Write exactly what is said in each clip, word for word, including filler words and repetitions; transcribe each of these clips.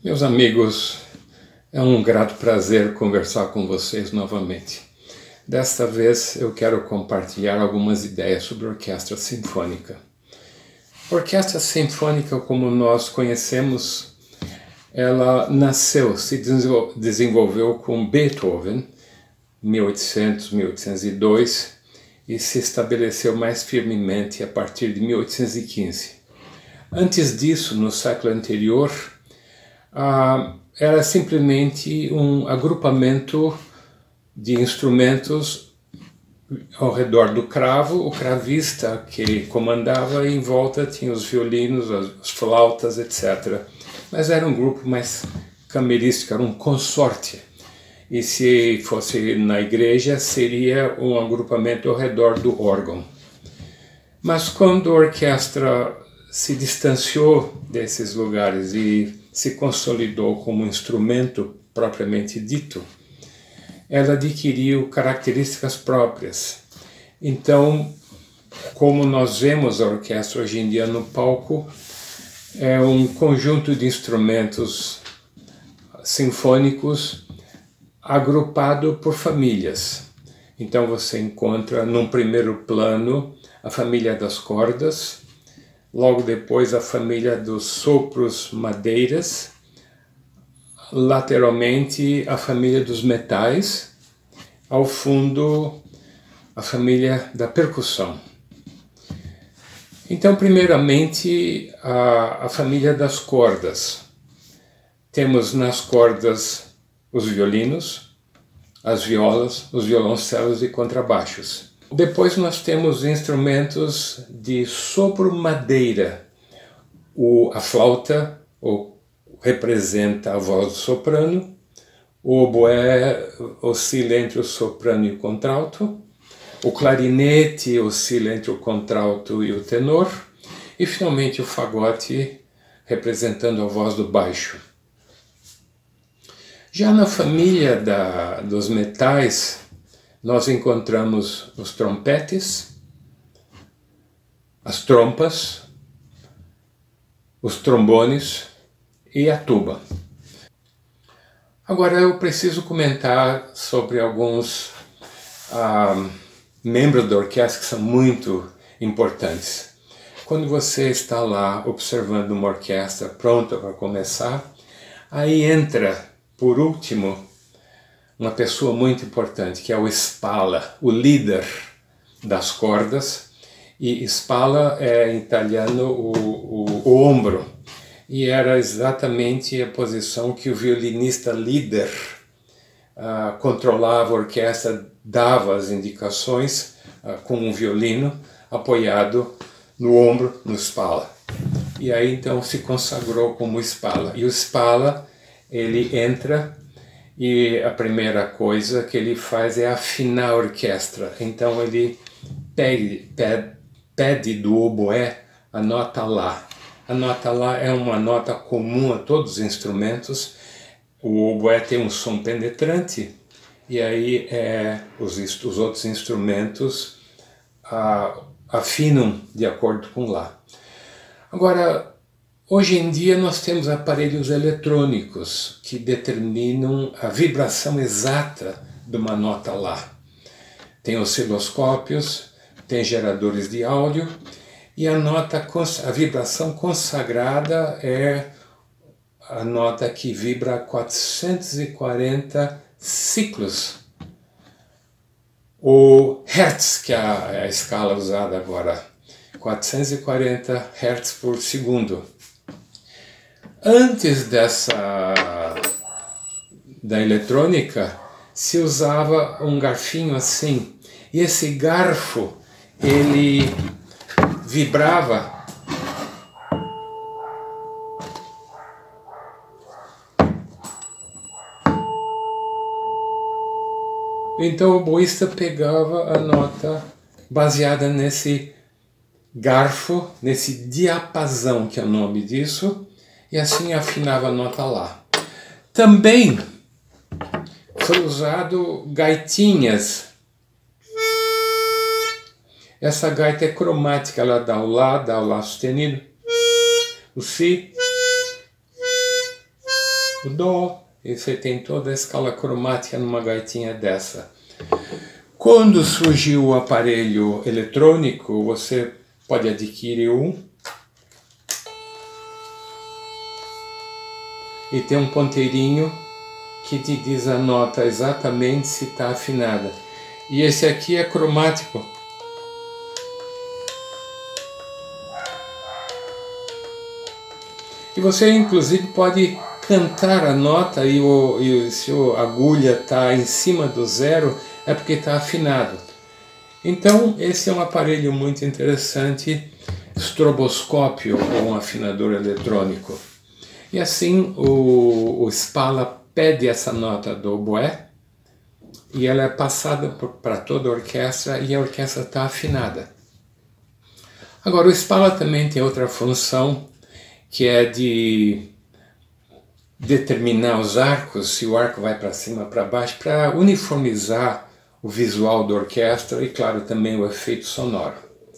Meus amigos, é um grato prazer conversar com vocês novamente. Desta vez eu quero compartilhar algumas ideias sobre orquestra sinfônica. Orquestra sinfônica, como nós conhecemos, ela nasceu, se desenvolveu com Beethoven, mil e oitocentos, mil oitocentos e dois, e se estabeleceu mais firmemente a partir de mil oitocentos e quinze. Antes disso, no século anterior, ah, era simplesmente um agrupamento de instrumentos ao redor do cravo, o cravista que comandava, e em volta tinha os violinos, as flautas, etcétera. Mas era um grupo mais camerístico, era um consorte. E se fosse na igreja, seria um agrupamento ao redor do órgão. Mas quando a orquestra se distanciou desses lugares e se consolidou como instrumento propriamente dito, ela adquiriu características próprias. Então, como nós vemos a orquestra hoje em dia no palco, é um conjunto de instrumentos sinfônicos agrupado por famílias. Então você encontra num primeiro plano a família das cordas, logo depois a família dos sopros madeiras, lateralmente a família dos metais, ao fundo a família da percussão. Então, primeiramente, a, a família das cordas. Temos nas cordas os violinos, as violas, os violoncelos e contrabaixos. Depois nós temos instrumentos de sopro madeira. O, a flauta o, representa a voz do soprano, o oboé oscila entre o soprano e o contralto, o clarinete oscila entre o contralto e o tenor, e finalmente o fagote representando a voz do baixo. Já na família da, dos metais, nós encontramos os trompetes, as trompas, os trombones e a tuba. Agora eu preciso comentar sobre alguns ah, membros da orquestra que são muito importantes. Quando você está lá observando uma orquestra pronta para começar, aí entra, por último, uma pessoa muito importante, que é o Spalla, o líder das cordas. E Spalla é em italiano o, o, o ombro, e era exatamente a posição que o violinista líder uh, controlava a orquestra, dava as indicações uh, com um violino apoiado no ombro, no Spalla. E aí então se consagrou como Spalla. E o Spalla, ele entra e a primeira coisa que ele faz é afinar a orquestra. Então ele pede, pede, pede do oboé a nota Lá. A nota Lá é uma nota comum a todos os instrumentos. O oboé tem um som penetrante e aí é, os, os outros instrumentos a, afinam de acordo com Lá. Agora, hoje em dia nós temos aparelhos eletrônicos que determinam a vibração exata de uma nota Lá. Tem osciloscópios, tem geradores de áudio, e a nota, a vibração consagrada é a nota que vibra a quatrocentos e quarenta ciclos, ou hertz, que é a, é a escala usada agora, quatrocentos e quarenta hertz por segundo. Antes dessa da eletrônica se usava um garfinho assim, e esse garfo ele vibrava então o oboísta pegava a nota baseada nesse garfo, nesse diapasão, que é o nome disso, e assim afinava a nota Lá. Também foi usado gaitinhas. Essa gaita é cromática, ela dá o Lá, dá o Lá sustenido, o Si, o Dó, e você tem toda a escala cromática numa gaitinha dessa. Quando surgiu o aparelho eletrônico, você pode adquirir um e tem um ponteirinho que te diz a nota exatamente se está afinada. E esse aqui é cromático. E você inclusive pode cantar a nota e, o, e se a agulha está em cima do zero é porque está afinado. Então esse é um aparelho muito interessante, estroboscópio ou um afinador eletrônico. E assim o, o Spala pede essa nota do oboé e ela é passada para toda a orquestra e a orquestra está afinada. Agora o Spala também tem outra função, que é de determinar os arcos, se o arco vai para cima ou para baixo, para uniformizar o visual da orquestra e, claro, também o efeito sonoro.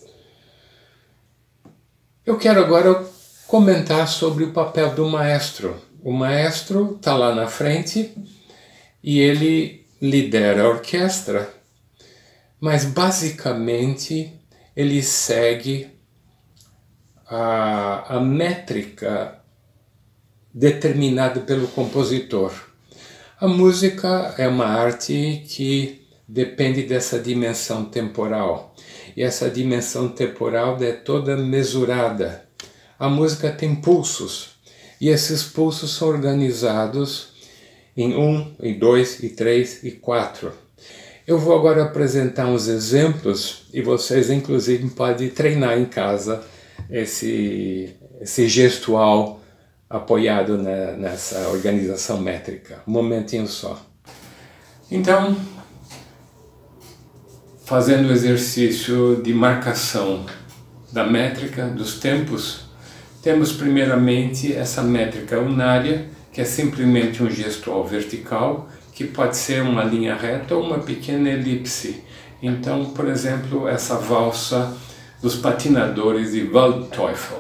Eu quero agora comentar sobre o papel do maestro. O maestro está lá na frente e ele lidera a orquestra, mas basicamente ele segue a, a métrica determinada pelo compositor. A música é uma arte que depende dessa dimensão temporal, e essa dimensão temporal é toda mesurada. A música tem pulsos, e esses pulsos são organizados em um, em dois, e três, e quatro. Eu vou agora apresentar uns exemplos, e vocês inclusive podem treinar em casa esse, esse gestual apoiado na, nessa organização métrica. Um momentinho só. Então, fazendo o exercício de marcação da métrica, dos tempos, temos primeiramente essa métrica unária, que é simplesmente um gestual vertical, que pode ser uma linha reta ou uma pequena elipse. Então, por exemplo, essa valsa dos patinadores de Waldteufel.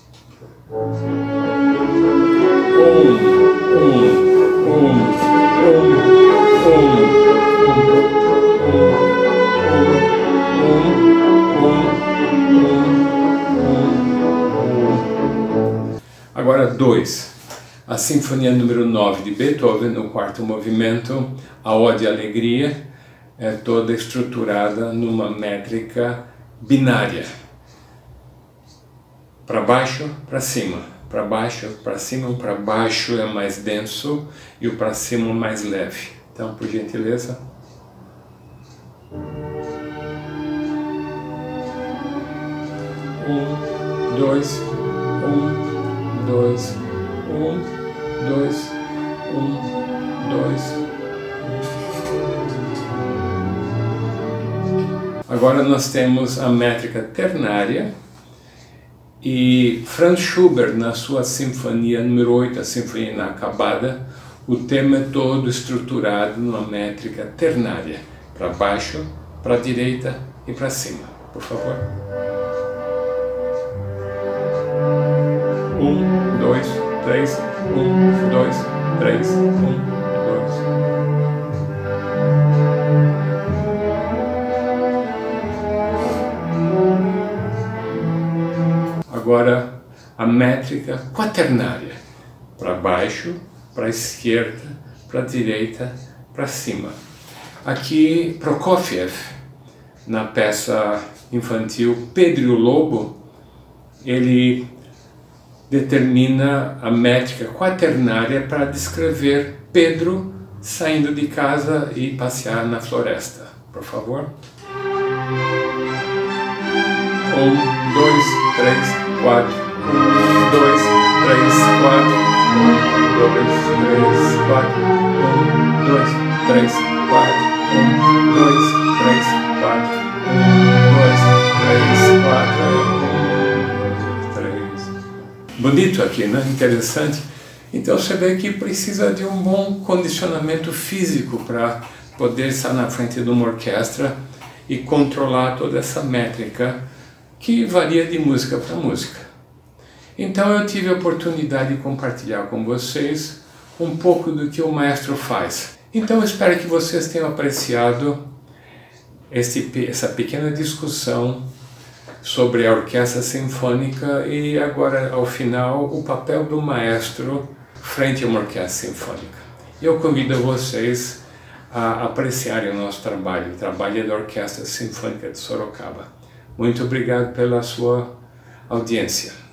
Um, um, um, um, um, um. Agora dois. A Sinfonia número nove de Beethoven, no quarto movimento, a Ode à Alegria, é toda estruturada numa métrica binária. Para baixo, para cima. Para baixo, para cima. O para baixo é mais denso e o para cima mais leve. Então, por gentileza. Um, dois, um, dois, um. Dois, um, dois. Agora nós temos a métrica ternária e Franz Schubert, na sua Sinfonia número oito, a Sinfonia Inacabada, o tema é todo estruturado numa métrica ternária, para baixo, para a direita e para cima. Por favor. Um, dois, três. Um, dois, três, um, dois. Agora a métrica quaternária, para baixo, para a esquerda, para a direita, para cima. Aqui Prokofiev, na peça infantil Pedro e o Lobo, ele determina a métrica quaternária para descrever Pedro saindo de casa e passear na floresta. Por favor. Um, dois, três, quatro. Um, dois, três, quatro. Um, dois, três, quatro. Um, dois, três, quatro. Um, dois, três, quatro. Um, dois, três, quatro. Bonito aqui, né? Interessante. Então você vê que precisa de um bom condicionamento físico para poder estar na frente de uma orquestra e controlar toda essa métrica que varia de música para música. Então eu tive a oportunidade de compartilhar com vocês um pouco do que o maestro faz. Então espero que vocês tenham apreciado esse, essa pequena discussão sobre a orquestra sinfônica e agora, ao final, o papel do maestro frente a uma orquestra sinfônica. Eu convido vocês a apreciarem o nosso trabalho, o trabalho da Orquestra Sinfônica de Sorocaba. Muito obrigado pela sua audiência.